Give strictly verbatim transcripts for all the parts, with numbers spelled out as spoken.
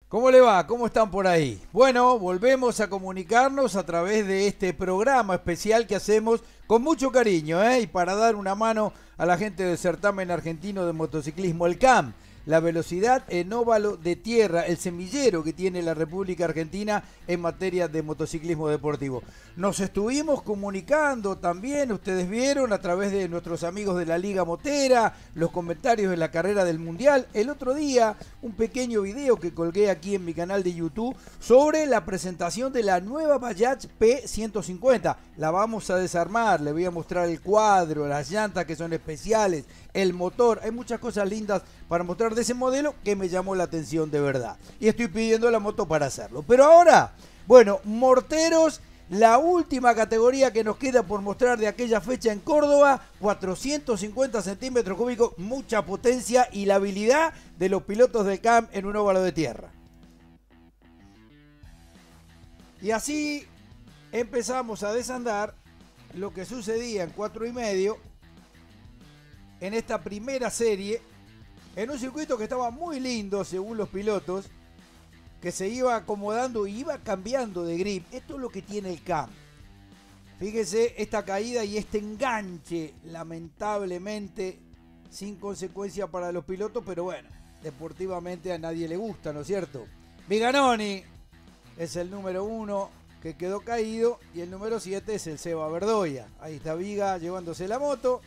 ¿Cómo le va? ¿Cómo están por ahí? Bueno, volvemos a comunicarnos a través de este programa especial que hacemos con mucho cariño, ¿eh? Y para dar una mano a la gente del certamen argentino de motociclismo, el C A M, la velocidad en óvalo de tierra, el semillero que tiene la República Argentina en materia de motociclismo deportivo. Nos estuvimos comunicando también, ustedes vieron, a través de nuestros amigos de la Liga Motera, los comentarios de la carrera del Mundial. El otro día, un pequeño video que colgué aquí en mi canal de YouTube sobre la presentación de la nueva Bajaj P ciento cincuenta. La vamos a desarmar, le voy a mostrar el cuadro, las llantas que son especiales, el motor. Hay muchas cosas lindas para mostrar de ese modelo que me llamó la atención de verdad. Y estoy pidiendo la moto para hacerlo. Pero ahora, bueno, morteros, la última categoría que nos queda por mostrar de aquella fecha en Córdoba, cuatrocientos cincuenta centímetros cúbicos, mucha potencia y la habilidad de los pilotos del C A M en un óvalo de tierra. Y así empezamos a desandar lo que sucedía en cuatro y medio en esta primera serie, en un circuito que estaba muy lindo según los pilotos, que se iba acomodando y iba cambiando de grip. Esto es lo que tiene el C A M. Fíjese esta caída y este enganche, lamentablemente sin consecuencia para los pilotos, pero bueno, deportivamente a nadie le gusta, ¿no es cierto? Viganoni es el número uno que quedó caído y el número siete es el Seba Verdoya. Ahí está Viga llevándose la moto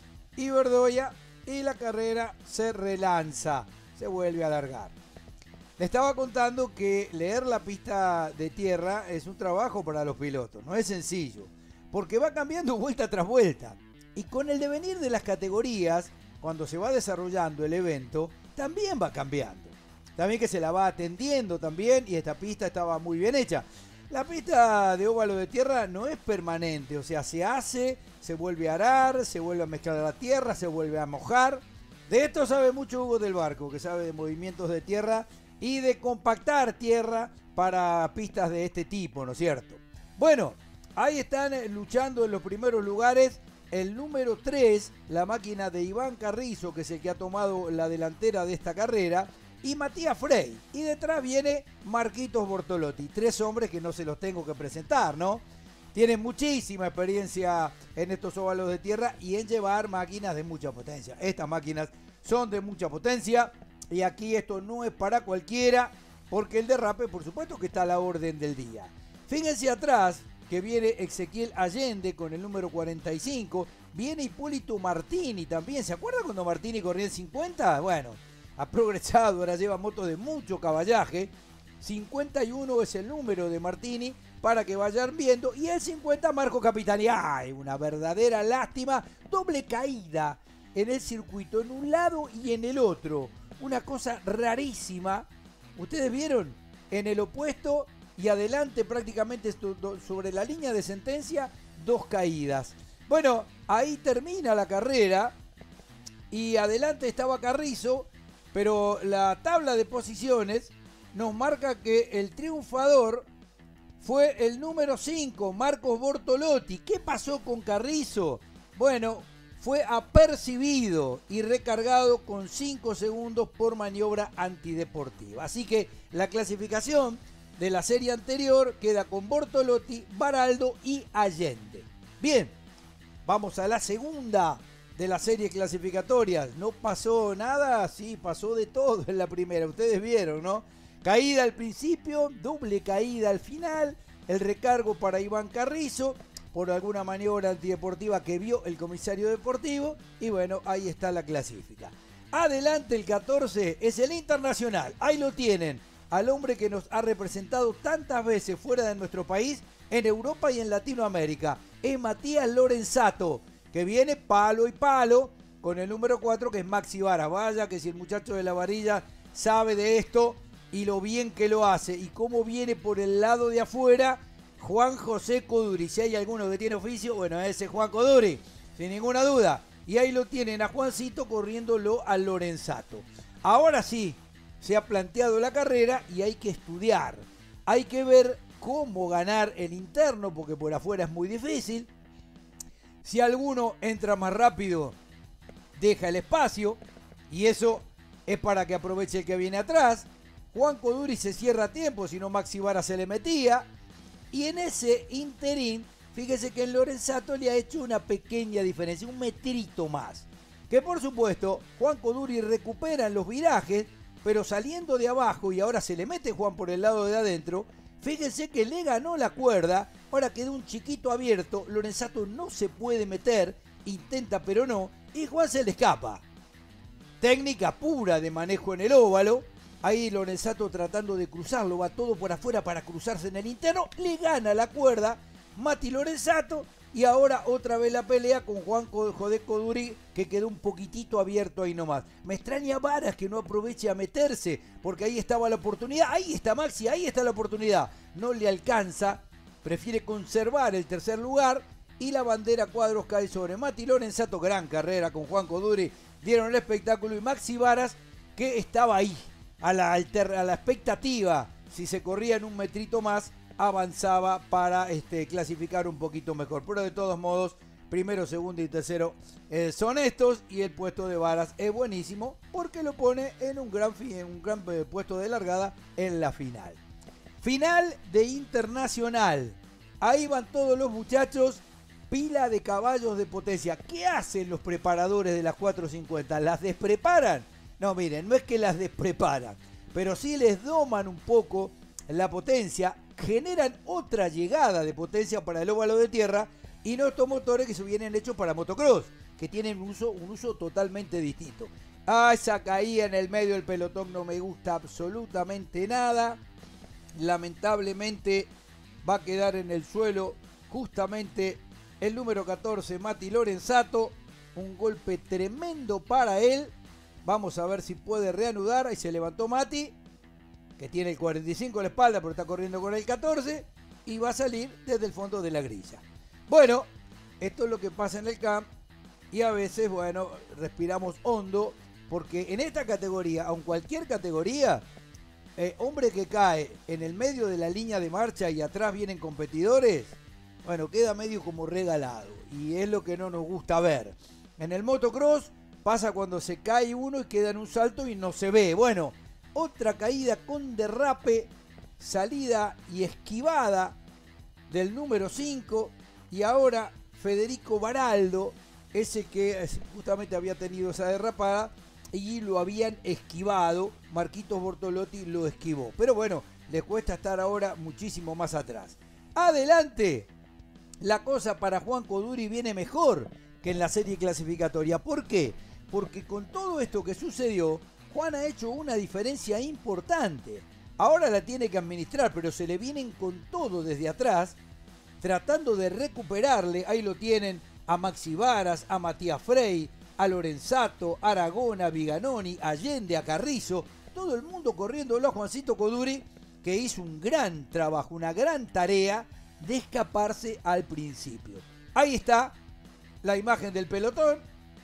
y Verdoya, y la carrera se relanza, se vuelve a alargar. Le estaba contando que leer la pista de tierra es un trabajo para los pilotos, no es sencillo, porque va cambiando vuelta tras vuelta. Y con el devenir de las categorías, cuando se va desarrollando el evento, también va cambiando. También que se la va atendiendo también, y esta pista estaba muy bien hecha. La pista de óvalo de tierra no es permanente, o sea, se hace, se vuelve a arar, se vuelve a mezclar la tierra, se vuelve a mojar. De esto sabe mucho Hugo del Barco, que sabe de movimientos de tierra y de compactar tierra para pistas de este tipo, ¿no es cierto? Bueno, ahí están luchando en los primeros lugares el número tres, la máquina de Iván Carrizo, que es el que ha tomado la delantera de esta carrera, y Matías Frey. Y detrás viene Marquitos Bortolotti, tres hombres que no se los tengo que presentar, ¿no? Tienen muchísima experiencia en estos óvalos de tierra y en llevar máquinas de mucha potencia. Estas máquinas son de mucha potencia. Y aquí esto no es para cualquiera, porque el derrape, por supuesto, que está a la orden del día. Fíjense atrás que viene Ezequiel Allende con el número cuarenta y cinco. Viene Hipólito Martini también. ¿Se acuerdan cuando Martini corría en cincuenta? Bueno, ha progresado, ahora lleva motos de mucho caballaje. cincuenta y uno es el número de Martini para que vayan viendo. Y el cincuenta, Marco Capitani. ¡Ay! Una verdadera lástima. Doble caída en el circuito, en un lado y en el otro. Una cosa rarísima. Ustedes vieron en el opuesto y adelante prácticamente sobre la línea de sentencia, dos caídas. Bueno, ahí termina la carrera y adelante estaba Carrizo, pero la tabla de posiciones nos marca que el triunfador fue el número cinco, Marcos Bortolotti. ¿Qué pasó con Carrizo? Bueno, fue apercibido y recargado con cinco segundos por maniobra antideportiva. Así que la clasificación de la serie anterior queda con Bortolotti, Baraldo y Allende. Bien, vamos a la segunda de las series clasificatorias. ¿No pasó nada? Sí, pasó de todo en la primera. Ustedes vieron, ¿no? Caída al principio, doble caída al final, el recargo para Iván Carrizo por alguna maniobra antideportiva que vio el comisario deportivo, y bueno, ahí está la clasifica. Adelante el catorce es el Internacional. Ahí lo tienen, al hombre que nos ha representado tantas veces fuera de nuestro país, en Europa y en Latinoamérica. Es Matías Lorenzato, que viene palo y palo con el número cuatro, que es Maxi Vara. Vaya que si el muchacho de la varilla sabe de esto y lo bien que lo hace y cómo viene por el lado de afuera Juan José Coduri. Si hay alguno que tiene oficio, bueno, ese es Juan Coduri, sin ninguna duda. Y ahí lo tienen a Juancito corriéndolo a Lorenzato. Ahora sí, se ha planteado la carrera y hay que estudiar. Hay que ver cómo ganar el interno, porque por afuera es muy difícil. Si alguno entra más rápido, deja el espacio, y eso es para que aproveche el que viene atrás. Juan Coduri se cierra a tiempo, si no Maxi Vara se le metía. Y en ese interín, fíjese que en Lorenzato le ha hecho una pequeña diferencia, un metrito más. Que por supuesto, Juan Coduri recupera en los virajes, pero saliendo de abajo y ahora se le mete Juan por el lado de adentro, fíjense que le ganó la cuerda, ahora quedó un chiquito abierto, Lorenzato no se puede meter, intenta pero no, y Juan se le escapa. Técnica pura de manejo en el óvalo, ahí Lorenzato tratando de cruzarlo, va todo por afuera para cruzarse en el interno, le gana la cuerda Mati Lorenzato, y ahora otra vez la pelea con Juan José Coduri, que quedó un poquitito abierto ahí nomás. Me extraña Varas que no aproveche a meterse, porque ahí estaba la oportunidad. Ahí está Maxi, ahí está la oportunidad. No le alcanza, prefiere conservar el tercer lugar y la bandera cuadros cae sobre Mati Lorenzato. Gran carrera con Juan Coduri, dieron el espectáculo y Maxi Varas, que estaba ahí, a la, alter, a la expectativa, si se corrían un metrito más, avanzaba para este, clasificar un poquito mejor. Pero de todos modos, primero, segundo y tercero eh, son estos, y el puesto de Varas es buenísimo porque lo pone en un gran, en un gran eh, puesto de largada en la final. Final de Internacional. Ahí van todos los muchachos, pila de caballos de potencia. ¿Qué hacen los preparadores de las cuatrocientos cincuenta? ¿Las despreparan? No, miren, no es que las despreparan, pero sí les doman un poco la potencia, generan otra llegada de potencia para el óvalo de tierra, y no estos motores que se vienen hechos para motocross, que tienen un uso, un uso totalmente distinto. Ah, esa caída en el medio del pelotón no me gusta absolutamente nada. Lamentablemente va a quedar en el suelo justamente el número catorce, Mati Lorenzato. Un golpe tremendo para él. Vamos a ver si puede reanudar. Ahí se levantó Mati, que tiene el cuarenta y cinco en la espalda, pero está corriendo con el catorce, y va a salir desde el fondo de la grilla. Bueno, esto es lo que pasa en el camp, y a veces, bueno, respiramos hondo, porque en esta categoría, aun cualquier categoría, eh, hombre que cae en el medio de la línea de marcha y atrás vienen competidores, bueno, queda medio como regalado, y es lo que no nos gusta ver. En el motocross pasa cuando se cae uno y queda en un salto y no se ve. Bueno, otra caída con derrape, salida y esquivada del número cinco, y ahora Federico Baraldo, ese que justamente había tenido esa derrapada y lo habían esquivado, Marquitos Bortolotti lo esquivó. Pero bueno, le cuesta estar ahora muchísimo más atrás. Adelante, la cosa para Juan Coduri viene mejor que en la serie clasificatoria. ¿Por qué? Porque con todo esto que sucedió, Juan ha hecho una diferencia importante. Ahora la tiene que administrar, pero se le vienen con todo desde atrás, tratando de recuperarle. Ahí lo tienen a Maxi Varas, a Matías Frey, a Lorenzato, a Aragón, a Viganoni, a Allende, a Carrizo. Todo el mundo corriéndolo a Juancito Coduri, que hizo un gran trabajo, una gran tarea de escaparse al principio. Ahí está la imagen del pelotón.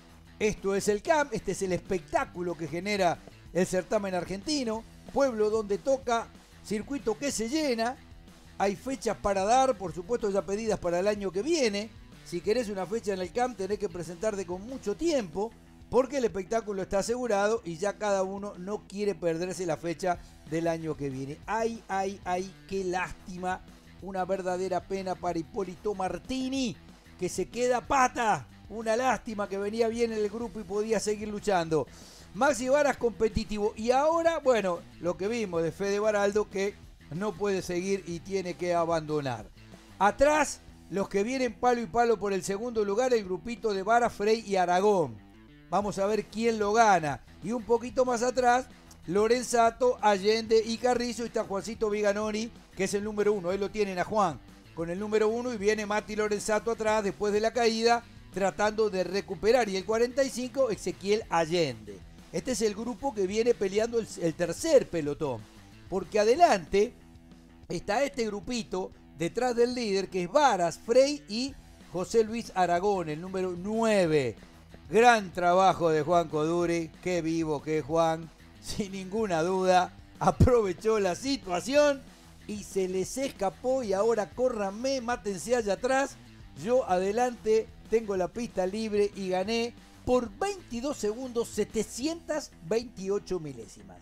Esto es el camp, este es el espectáculo que genera el certamen argentino. Pueblo donde toca, circuito que se llena. Hay fechas para dar, por supuesto ya pedidas para el año que viene. Si querés una fecha en el camp tenés que presentarte con mucho tiempo, porque el espectáculo está asegurado y ya cada uno no quiere perderse la fecha del año que viene. Ay, ay, ay, qué lástima. Una verdadera pena para Hipólito Martini, que se queda pata. Una lástima, que venía bien en el grupo y podía seguir luchando. Maxi Varas competitivo. Y ahora, bueno, lo que vimos de Fede Baraldo, que no puede seguir y tiene que abandonar. Atrás, los que vienen palo y palo por el segundo lugar, el grupito de Varas, Frey y Aragón. Vamos a ver quién lo gana. Y un poquito más atrás, Lorenzato, Allende y Carrizo. Y está Juancito Viganoni, que es el número uno. Ahí lo tienen a Juan con el número uno, y viene Mati Lorenzato atrás después de la caída, tratando de recuperar. Y el cuarenta y cinco, Ezequiel Allende. Este es el grupo que viene peleando el, el tercer pelotón. Porque adelante está este grupito detrás del líder, que es Varas, Frey y José Luis Aragón, el número nueve. Gran trabajo de Juan Coduri. Qué vivo que es Juan. Sin ninguna duda, aprovechó la situación y se les escapó. Y ahora córranme, mátense allá atrás. Yo adelante tengo la pista libre y gané por veintidós segundos, setecientas veintiocho milésimas.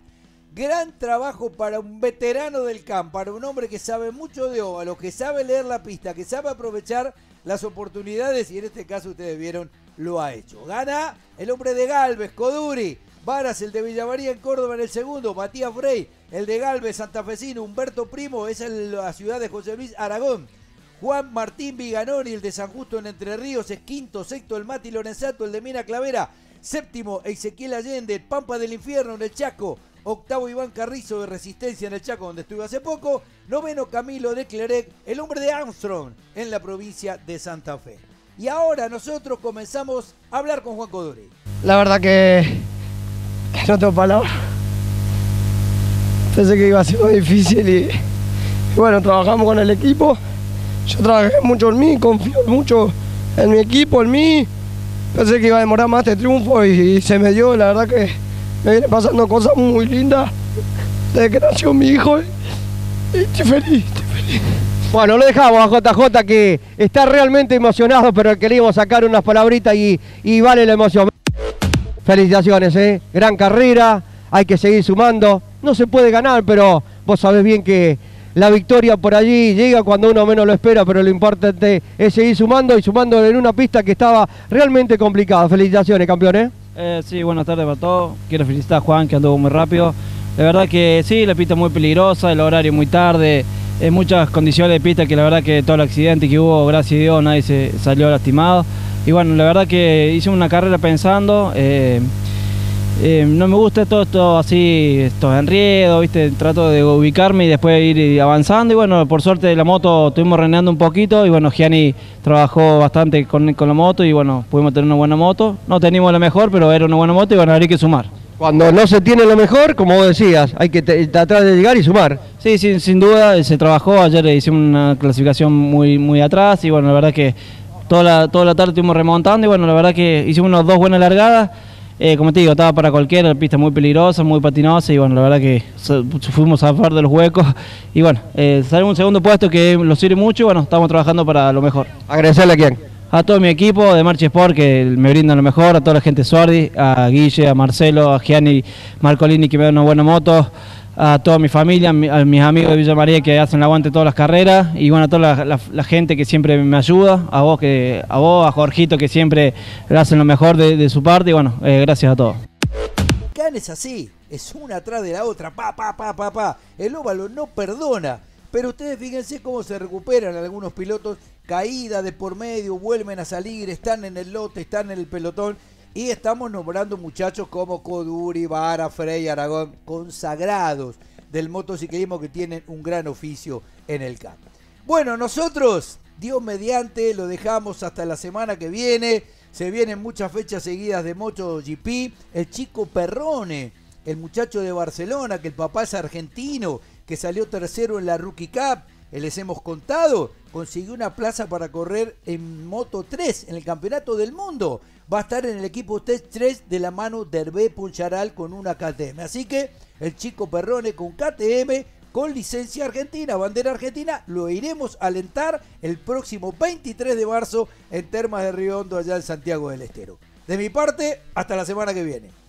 Gran trabajo para un veterano del campo, para un hombre que sabe mucho de óvalos, que sabe leer la pista, que sabe aprovechar las oportunidades y en este caso ustedes vieron, lo ha hecho. Gana el hombre de Galvez, Coduri, Varas, el de Villa María en Córdoba en el segundo, Matías Frey, el de Galvez, santafesino, Humberto Primo, es en la ciudad de José Luis Aragón. Juan Martín Viganoni, el de San Justo en Entre Ríos, es quinto, sexto el Mati Lorenzato, el de Mina Clavera, séptimo Ezequiel Allende, el Pampa del Infierno en el Chaco, octavo Iván Carrizo de Resistencia en el Chaco donde estuve hace poco, noveno Camilo de Clerec, el hombre de Armstrong en la provincia de Santa Fe. Y ahora nosotros comenzamos a hablar con Juan Coduri. La verdad que, que no tengo palabras. Pensé que iba a ser muy difícil y, y bueno, trabajamos con el equipo. Yo trabajé mucho en mí, confío mucho en mi equipo, en mí. Pensé que iba a demorar más este triunfo y, y se me dio. La verdad que me vienen pasando cosas muy lindas desde que nació mi hijo y, y estoy feliz, estoy feliz. Bueno, lo dejamos a J J que está realmente emocionado, pero queríamos sacar unas palabritas y, y vale la emoción. Felicitaciones, ¿eh? Gran carrera, hay que seguir sumando. No se puede ganar, pero vos sabés bien que la victoria por allí llega cuando uno menos lo espera, pero lo importante es seguir sumando y sumando en una pista que estaba realmente complicada. Felicitaciones, campeones. Eh, sí, buenas tardes para todos. Quiero felicitar a Juan, que anduvo muy rápido. La verdad que sí, la pista es muy peligrosa, el horario muy tarde, en muchas condiciones de pista que la verdad que todo el accidente que hubo, gracias a Dios, nadie se salió lastimado. Y bueno, la verdad que hice una carrera pensando, eh, eh, no me gusta todo esto así, estos enriedos, ¿viste? Trato de ubicarme y después ir avanzando y bueno, por suerte la moto estuvimos renegando un poquito y bueno, Gianni trabajó bastante con, con la moto y bueno, pudimos tener una buena moto. No teníamos la mejor, pero era una buena moto y bueno, habría que sumar. Cuando no se tiene lo mejor, como vos decías, hay que tratar de llegar y sumar. Sí, sí, sin duda, se trabajó, ayer hicimos una clasificación muy, muy atrás y bueno, la verdad que toda la, toda la tarde estuvimos remontando y bueno, la verdad que hicimos unas dos buenas largadas. Eh, como te digo, estaba para cualquiera, la pista muy peligrosa, muy patinosa y bueno, la verdad que fuimos a par de los huecos y bueno, eh, salimos un segundo puesto que lo sirve mucho y bueno, estamos trabajando para lo mejor. ¿Agradecerle a quién? A todo mi equipo de Marchi Sport que me brindan lo mejor, a toda la gente de Suardi, a Guille, a Marcelo, a Gianni Marcolini que me dan una buena moto, a toda mi familia, a mis amigos de Villa María que hacen el aguante todas las carreras y bueno, a toda la, la, la gente que siempre me ayuda, a vos, que, a vos, a Jorgito que siempre hacen lo mejor de, de su parte y bueno, eh, gracias a todos. Can es así, es una atrás de la otra, pa, pa, pa, pa, pa. El óvalo no perdona, pero ustedes fíjense cómo se recuperan algunos pilotos, caída de por medio, vuelven a salir, están en el lote, están en el pelotón. Y estamos nombrando muchachos como Coduri, Vara, Frey, Aragón, consagrados del motociclismo que tienen un gran oficio en el campo. Bueno, nosotros, Dios mediante, lo dejamos hasta la semana que viene. Se vienen muchas fechas seguidas de MotoGP. El chico Perrone, el muchacho de Barcelona, que el papá es argentino, que salió tercero en la Rookie Cup. Les hemos contado, consiguió una plaza para correr en Moto tres, en el Campeonato del Mundo. Va a estar en el equipo T tres de la mano de Hervé Puncharal con una K T M. Así que el chico Perrone con K T M, con licencia argentina, bandera argentina, lo iremos a alentar el próximo veintitrés de marzo en Termas de Río Hondo, allá en Santiago del Estero. De mi parte, hasta la semana que viene.